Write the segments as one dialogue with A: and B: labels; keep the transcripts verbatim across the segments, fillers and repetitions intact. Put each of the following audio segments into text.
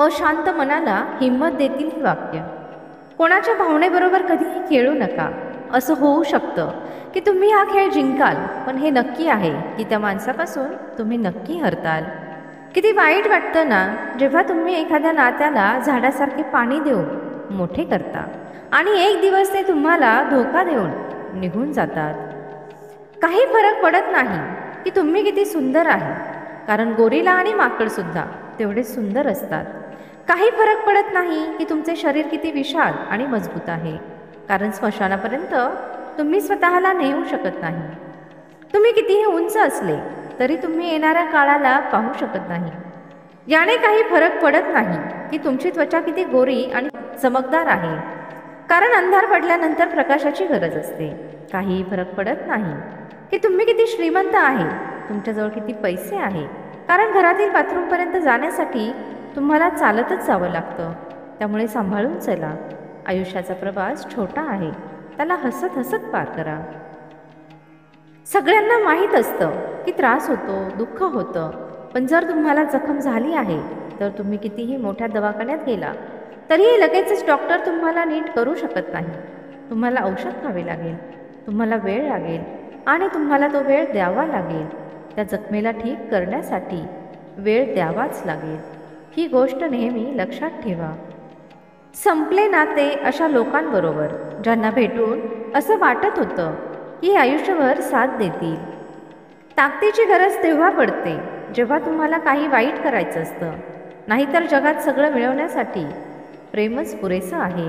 A: अशांत मनाला हिंमत देतील ही वाक्य. कोणाच्या भावनेबरोबर कधीही खेळू नका. असं होऊ शकतं की तुम्ही हा खेळ जिंकाल, पण हे नक्की आहे की त्या माणसापासून तुम्ही नक्की हरताल. किती वाईट वाटतं ना जेव्हा तुम्ही एखाद्या नात्याला झाडासारखे पाणी देऊन मोठे करता आणि एक दिवस ते तुम्हाला धोका देऊन निघून जातात. काही फरक पडत नाही की तुम्ही किती सुंदर आहे, कारण गोरिला आणि माकडसुद्धा तेवढे सुंदर असतात. काही फरक पडत नाही की तुमचे शरीर किती विशाल आणि मजबूत आहे, कारण स्मशानापर्यंत तुम्ही स्वतःला नेऊ शकत नाही. तुम्ही कितीही उंच असले तरी तुम्ही येणाऱ्या काळाला पाहू शकत नाही. याने काही फरक पडत नाही की तुमची त्वचा किती गोरी आणि चमकदार आहे, कारण अंधार पडल्यानंतर प्रकाशाची गरज असते. काहीही फरक पडत नाही की तुम्ही किती श्रीमंत आहे, तुमच्याजवळ किती पैसे आहे, कारण घरातील बाथरूमपर्यंत जाण्यासाठी तुम्हाला चालतच जावं लागतं. त्यामुळे सांभाळून चला. आयुष्याचा प्रवास छोटा आहे, त्याला हसत हसत पार करा. सगळ्यांना माहीत असतं की त्रास होतो, दुःख होतं, पण जर तुम्हाला जखम झाली आहे तर तुम्ही कितीही मोठ्या दवाखान्यात गेला तरीही लगेचच डॉक्टर तुम्हाला नीट करू शकत नाही. तुम्हाला औषध खावे लागेल, तुम्हाला वेळ लागेल आणि तुम्हाला तो वेळ द्यावा लागेल. त्या जखमेला ठीक करण्यासाठी वेळ द्यावाच लागेल. ही गोष्ट नेहमी लक्षात ठेवा. संपले नाते अशा लोकांबरोबर ज्यांना भेटून असं वाटत होतं की आयुष्यभर साथ देतील. ताकदीची गरज तेव्हा पडते जेव्हा तुम्हाला काही वाईट करायचं असतं, नाहीतर जगात सगळं मिळवण्यासाठी प्रेमच पुरेसं आहे.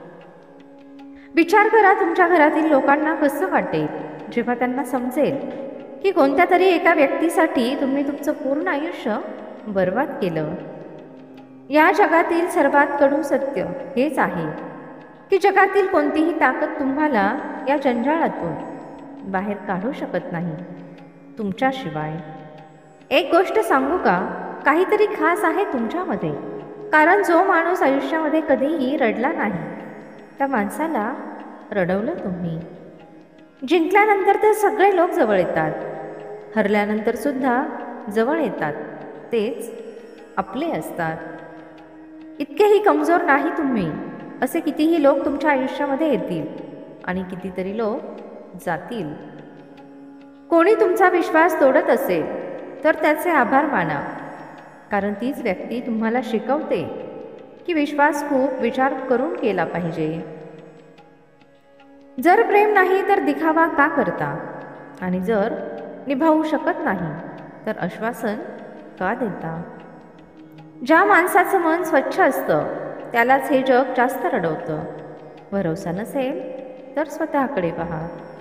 A: विचार करा तुमच्या घरातील लोकांना कसं वाटेल जेव्हा त्यांना समजेल की कोणत्या तरी एका व्यक्तीसाठी तुम्ही तुमचं पूर्ण आयुष्य बर्बाद केलं. या जगातील सर्वात कडू सत्य हेच आहे की जगातील कोणतीही ताकद तुम्हाला या जंजाळातून बाहेर काढू शकत नाही तुमच्याशिवाय. एक गोष्ट सांगू का, काहीतरी खास आहे तुमच्यामध्ये, कारण जो माणूस आयुष्यामध्ये कधीही रडला नाही त्या माणसाला रडवलं तुम्ही. जिंकल्यानंतर तर सगळे लोक जवळ येतात, हरल्यानंतर सुद्धा जवळ येतात तेच आपले असतात. इतकेही कमजोर नाही तुम्ही. असे कितीही लोक तुमच्या आयुष्यामध्ये येतील आणि कितीतरी लोक जातील. कोणी तुमचा विश्वास तोडत असेल तर त्याचे आभार माना, कारण तीच व्यक्ती तुम्हाला शिकवते की विश्वास खूप विचार करून केला पाहिजे. जर प्रेम नाही तर दिखावा का करता, आणि जर निभावू शकत नाही तर आश्वासन का देता. ज्या माणसाचं मन स्वच्छ असतं त्यालाच हे जग जास्त रडवतं. भरोसा नसेल तर स्वतःकडे पहा.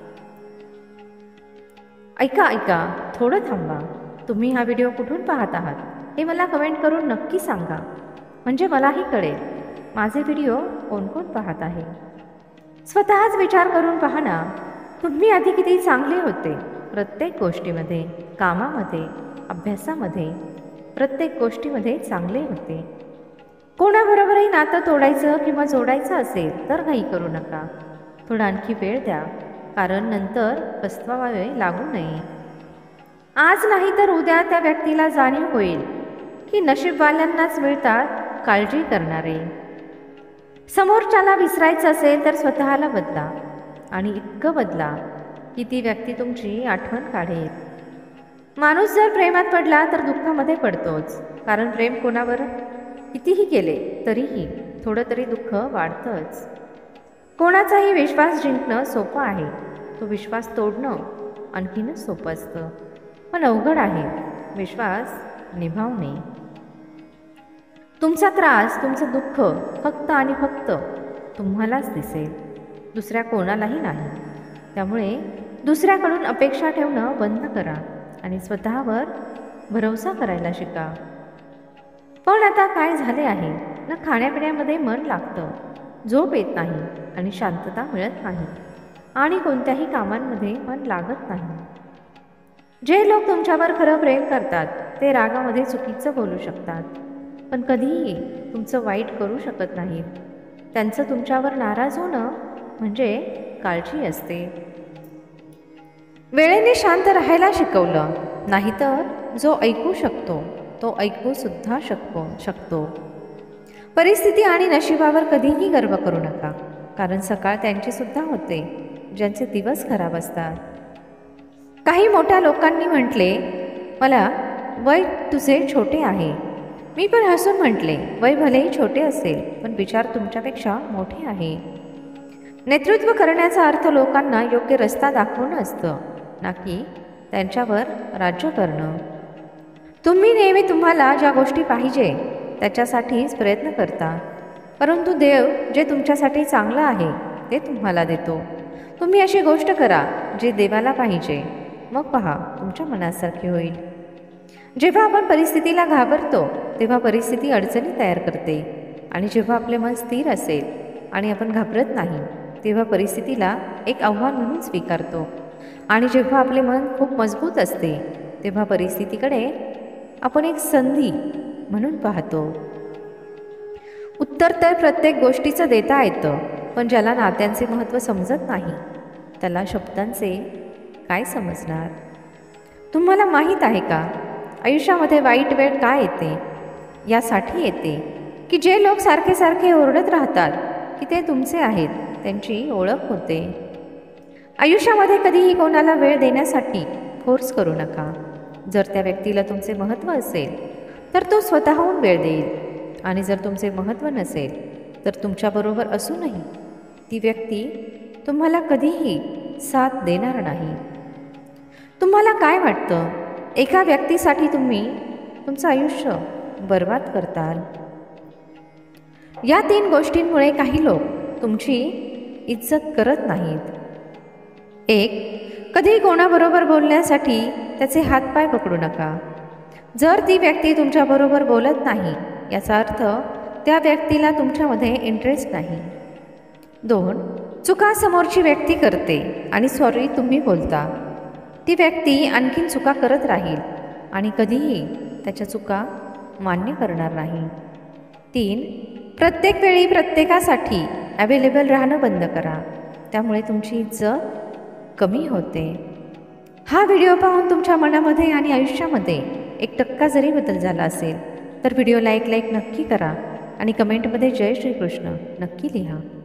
A: ऐका ऐका थोडं थांबा. तुम्ही हा व्हिडिओ कुठून पाहत आहात हे मला कमेंट करून नक्की सांगा, म्हणजे मलाही कळेल माझे व्हिडिओ कोण कोण पाहत आहे. स्वतःच विचार करून पहा ना, तुम्ही आधी किती चांगले होते. प्रत्येक गोष्टीमध्ये, कामामध्ये, अभ्यासामध्ये, प्रत्येक गोष्टीमध्ये चांगले होते. कोणाबरोबरही नातं तोडायचं किंवा जोडायचं असेल तर घाई करू नका. थोडा आणखी वेळ द्या, कारण नंतर पस्तावावे लागू नये. आज नाही तर उद्या त्या व्यक्तीला जाणीव होईल की नशीबवाल्यांनाच मिळतात काळजी करणारे. समोरच्याला विसरायचं असेल तर स्वतःला बदला, आणि इतकं बदला की ती व्यक्ती तुमची आठवण काढेल. माणूस जर प्रेमात पडला तर दुःखामध्ये पडतोच, कारण प्रेम कोणावर कितीही केले तरीही थोडं तरी दुःख वाढतंच. कोणाचाही विश्वास जिंकणं सोपं आहे, तो विश्वास तोडणं आणखीनच सोपं असतं. पण अवघड आहे विश्वास निभावणे. तुमचा त्रास, तुमचं दुःख फक्त आणि फक्त तुम्हालाच दिसेल, दुसऱ्या कोणालाही नाही. त्यामुळे दुसऱ्याकडून अपेक्षा ठेवणं बंद करा आणि स्वतःवर भरोसा करायला शिका. पण आता काय झाले आहे ना, खाण्यापिण्यामध्ये मन लागतं, झोप येत नाही आणि शांतता मिळत नाही, आणि कोणत्याही कामांमध्ये मन लागत नाही. जे लोक तुमच्यावर खरं प्रेम करतात ते रागामध्ये चुकीचं बोलू शकतात, पण कधीही तुमचं वाईट करू शकत नाहीत. त्यांचं तुमच्यावर नाराज होणं म्हणजे काळजी असते. वेळेने शांत राहायला शिकवलं, नाहीतर जो ऐकू शकतो तो ऐकू सुद्धा शकतो शकतो परिस्थिती आणि नशिबावर कधीही गर्व करू नका, कारण सकाळ त्यांची सुद्धा होते ज्यांचे दिवस खराब असतात. काही मोठ्या लोकांनी म्हटले, मला वय तुझे छोटे आहे. मी पण हसून म्हटले, वय भलेही छोटे असेल पण विचार तुमच्यापेक्षा मोठे आहे. नेतृत्व करण्याचा अर्थ लोकांना योग्य रस्ता दाखवणं असतं, ना की त्यांच्यावर राज्य करणं. तुम्ही नेहमी तुम्हाला ज्या गोष्टी पाहिजे त्याच्यासाठीच प्रयत्न करता, परंतु देव जे तुमच्यासाठी चांगलं आहे ते तुम्हाला देतो. तुम्ही अशी गोष्ट करा जे देवाला पाहिजे, मग पहा तुमच्या मनासारखी होईल. जेव्हा आपण परिस्थितीला घाबरतो तेव्हा परिस्थिती अडचणी तयार करते, आणि जेव्हा आपले मन स्थिर असेल आणि आपण घाबरत नाही तेव्हा परिस्थितीला एक आव्हान म्हणून स्वीकारतो. आणि जेव्हा आपले मन खूप मजबूत असते तेव्हा परिस्थितीकडे आपण एक संधी म्हणून पाहतो. उत्तर तर प्रत्येक गोष्टीचं देता येतं, पण ज्याला नात्यांचे महत्त्व समजत नाही त्याला शब्दांचे काय समजणार. तुम्हाला माहीत आहे का, आयुष्यामध्ये वाईट वेळ का येते? यासाठी येते की जे लोक सारखे सारखे ओरडत राहतात की ते तुमचे आहेत त्यांची ओळख होते. आयुष्यामध्ये कधीही कोणाला वेळ देण्यासाठी फोर्स करू नका. जर त्या व्यक्तीला तुमचे महत्त्व असेल तर तो स्वतःहून वेळ देईल, आणि जर तुमचे महत्त्व नसेल तर तुमच्याबरोबर असूनही ती व्यक्ती तुम्हाला कधीही साथ देणार नाही. तुम्हाला काय वाटतं, एका व्यक्तीसाठी तुम्ही तुमचं आयुष्य बर्बाद करताल? या तीन गोष्टींमुळे काही लोक तुमची इज्जत करत नाहीत. एक, कधी कोणाबरोबर बोलण्यासाठी त्याचे हातपाय पकडू नका. जर ती व्यक्ती तुमच्याबरोबर बोलत नाही याचा अर्थ त्या व्यक्तीला तुमच्यामध्ये इंटरेस्ट नाही. दोन, चुका समोरची व्यक्ती करते आणि सॉरी तुम्ही बोलता. ती व्यक्ती आणखीन चुका करत राहील आणि कधीही त्याच्या चुका मान्य करणार नाही. तीन, प्रत्येक वेळी प्रत्येकासाठी अवेलेबल राहणं बंद करा, त्यामुळे तुमची इज्जत कमी होते. हा व्हिडिओ पाहून तुमच्या मनामध्ये आणि आयुष्यामध्ये एक टक्का जरी बदल झाला असेल तर व्हिडिओला एक लाईक नक्की करा आणि कमेंटमध्ये जय श्रीकृष्ण नक्की लिहा.